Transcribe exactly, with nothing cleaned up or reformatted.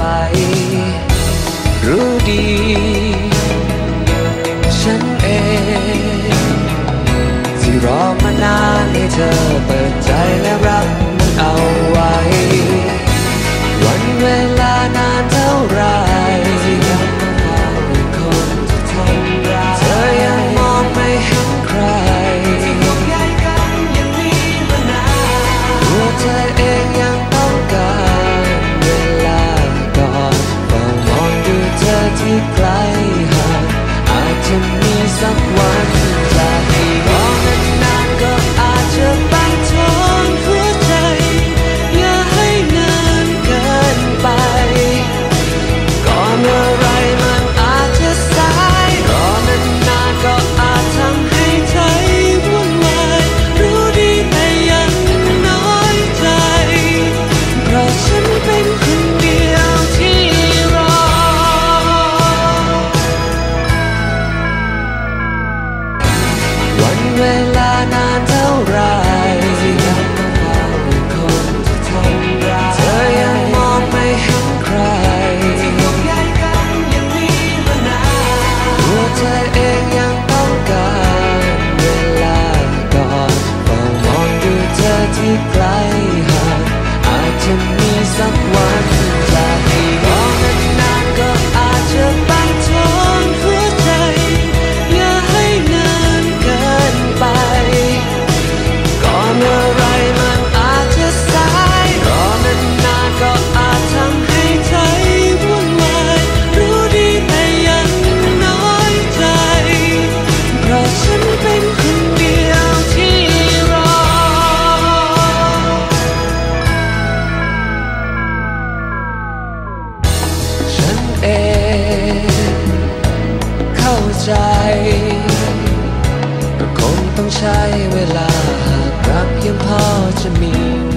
รู้ดีฉันเองที่รอมานานให้เธอเปิดใจและรับมันเอาไว้วันเวลานานเท่าไรคนที่ทำร้ายเธอยังมองไม่เห็นใครห่วงใยกันอย่างนี้มานานตัวเธอเองยังต้องการเวลาก่อนเฝ้ามองดูเธอที่ไกลห่างอาจจะมีสักวันจะให้รอนานๆก็อาจจะบังทอนหัวใจอย่าให้นานเกินไปก่อนอะไรมันอาจจะสายรอนานๆก็อาจทำให้ใจวุ่นวายรู้ดีแต่ยังน้อยใจเพราะฉันเป็นคนเดียวที่รอวันเวลานานเท่าไรคนที่ทำร้ายเธอยังมองไม่เห็นใครห่วงใยกันอย่างนี้มานานตัวเธอเองยังต้องการเวลาก่อนเฝ้ามองดูเธอที่ไกลห่างอาจจะมีสักวันจะให้รอนานๆก็อาจจะบังทอนหัวใจอย่าให้นานเกินไปก่อนอะไรมันอาจจะสายรอนานๆก็อาจทำให้ใจวุ่นวายรู้ดีแต่ยังน้อยใจเพราะฉันเป็นคนเดียวที่รอฉันเองเข้าใจก็คงต้องใช้เวลาหากรักยังพอจะมี